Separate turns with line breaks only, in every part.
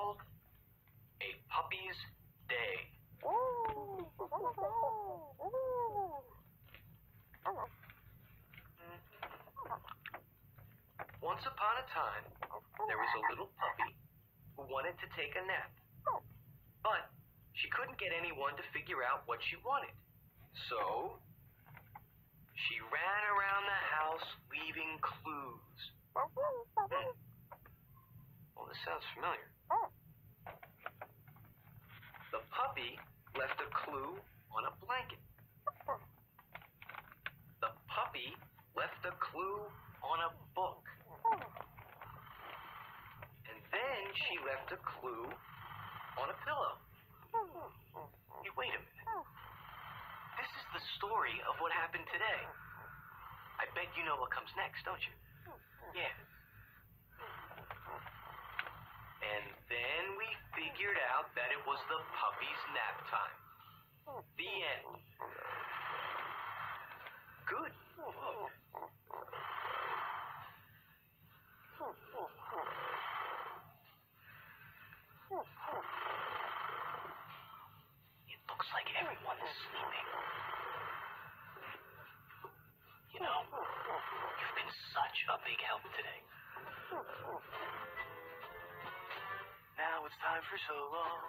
called A Puppy's Day. Once upon a time, there was a little puppy who wanted to take a nap. But she couldn't get anyone to figure out what she wanted. So, she ran around the house leaving clues. Well, this sounds familiar. The puppy left a clue on a blanket. The puppy left a clue on a book. And then she left a clue on a pillow. Hey, wait a minute. This is the story of what happened today. I bet you know what comes next, don't you? Yeah. And then we figured out that it was the puppy's nap time. The end. Good. Whoa. It looks like everyone is sleeping. You know, you've been such a big help today. Now it's time for so long.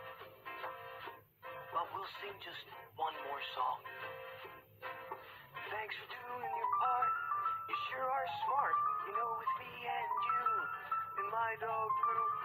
But we'll sing just one more song. Thanks for doing your part. You sure are smart. You know, with me and you and my dog Blue.